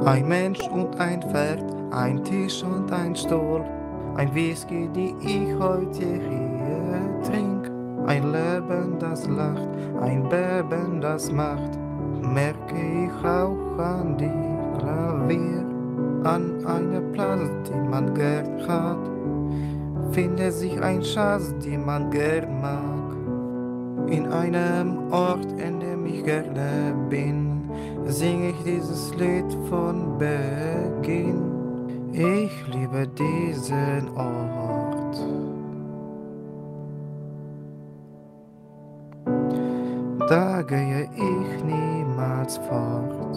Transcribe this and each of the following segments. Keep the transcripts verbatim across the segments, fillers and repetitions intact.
Ein Mensch und ein Pferd, ein Tisch und ein Stuhl, ein Whisky, die ich heute hier trink. Ein Leben, das lacht, ein Beben, das macht, merke ich auch an die Klavier. An einer Platz, die man gern hat, findet sich ein Schatz, den man gern mag. In einem Ort, in dem ich gerne bin, sing ich dieses Lied von Beginn. Ich liebe diesen Ort. Da gehe ich niemals fort.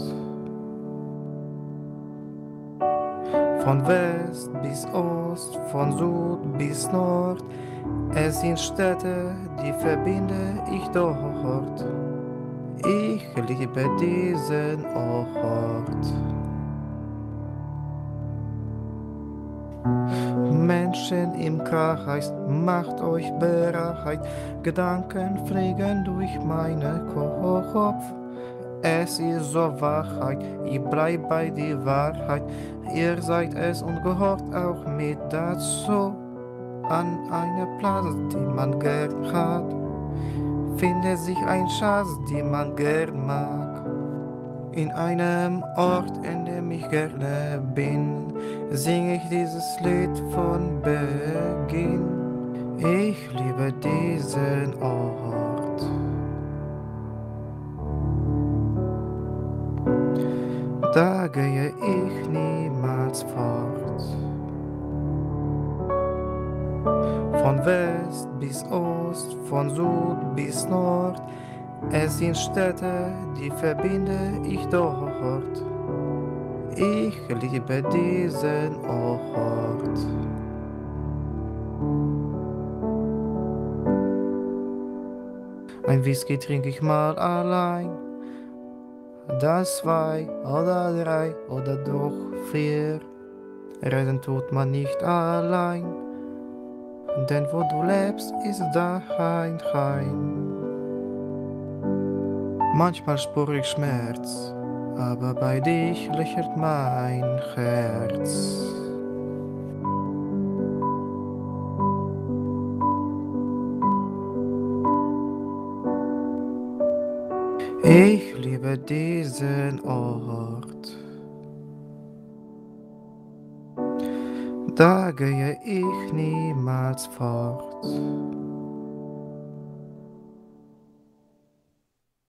Von West bis Ost, von Süd bis Nord, es sind Städte, die verbinde ich dort. Ich liebe diesen Ort. Menschen im Kreis, macht euch bereit, Gedanken fliegen durch meinen Kopf. Es ist so Wahrheit, ich bleib bei der Wahrheit, ihr seid es und gehört auch mit dazu. An einer Platz, die man gern hat, findet sich ein Schatz, den man gern mag. In einem Ort, in dem ich gerne bin, sing ich dieses Lied von Beginn. Ich liebe diesen Ort. Da gehe ich niemals fort. Von West bis Ost, von Süd bis Nord, es sind Städte, die verbinde ich dort. Ich liebe diesen Ort. Ein Whisky trinke ich mal allein, das zwei oder drei oder doch vier. Reisen tut man nicht allein, denn wo du lebst, ist dein Heim. Manchmal spüre ich Schmerz, aber bei dich lächelt mein Herz. Ich liebe diesen Ort. Da gehe ich niemals fort.